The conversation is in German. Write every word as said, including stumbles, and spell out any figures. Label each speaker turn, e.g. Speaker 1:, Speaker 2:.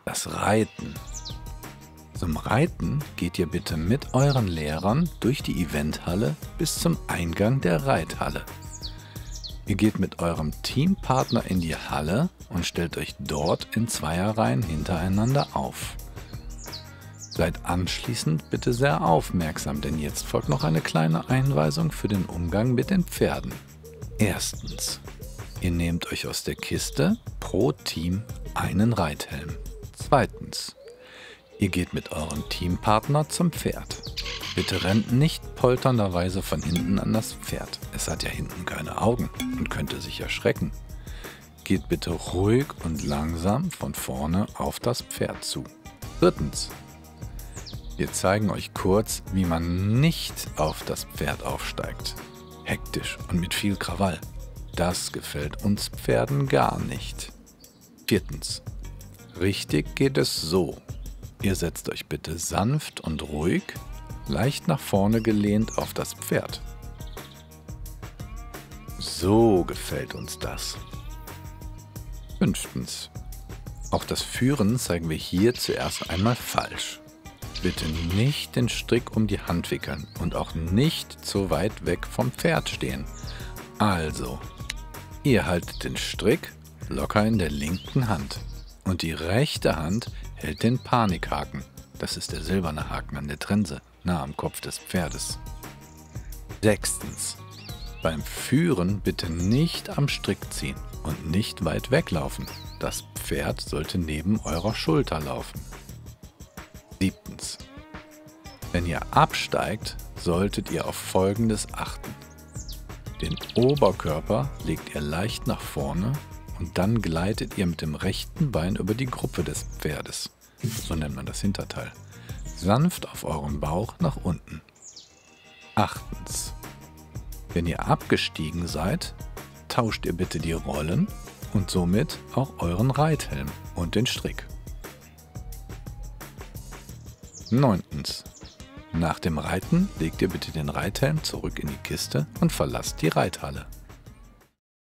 Speaker 1: Das Reiten. Zum Reiten geht ihr bitte mit euren Lehrern durch die Eventhalle bis zum Eingang der Reithalle. Ihr geht mit eurem Teampartner in die Halle und stellt euch dort in Zweierreihen hintereinander auf. Seid anschließend bitte sehr aufmerksam, denn jetzt folgt noch eine kleine Einweisung für den Umgang mit den Pferden. Erstens. Ihr nehmt euch aus der Kiste pro Team einen Reithelm. Zweitens. Ihr geht mit eurem Teampartner zum Pferd. Bitte rennt nicht polternderweise von hinten an das Pferd. Es hat ja hinten keine Augen und könnte sich erschrecken. Geht bitte ruhig und langsam von vorne auf das Pferd zu. Drittens. Wir zeigen euch kurz, wie man nicht auf das Pferd aufsteigt. Hektisch und mit viel Krawall. Das gefällt uns Pferden gar nicht. Viertens. Richtig geht es so. Ihr setzt euch bitte sanft und ruhig, leicht nach vorne gelehnt auf das Pferd. So gefällt uns das. Fünftens. Auch das Führen zeigen wir hier zuerst einmal falsch. Bitte nicht den Strick um die Hand wickeln und auch nicht zu weit weg vom Pferd stehen. Also, ihr haltet den Strick locker in der linken Hand und die rechte Hand hält den Panikhaken. Das ist der silberne Haken an der Trense, nah am Kopf des Pferdes. Sechstens. Beim Führen bitte nicht am Strick ziehen und nicht weit weglaufen. Das Pferd sollte neben eurer Schulter laufen. Siebtens. Wenn ihr absteigt, solltet ihr auf Folgendes achten. Den Oberkörper legt ihr leicht nach vorne und dann gleitet ihr mit dem rechten Bein über die Gruppe des Pferdes. So nennt man das Hinterteil. Sanft auf eurem Bauch nach unten. Achtens. Wenn ihr abgestiegen seid, tauscht ihr bitte die Rollen und somit auch euren Reithelm und den Strick. Neuntens. Nach dem Reiten legt ihr bitte den Reithelm zurück in die Kiste und verlasst die Reithalle.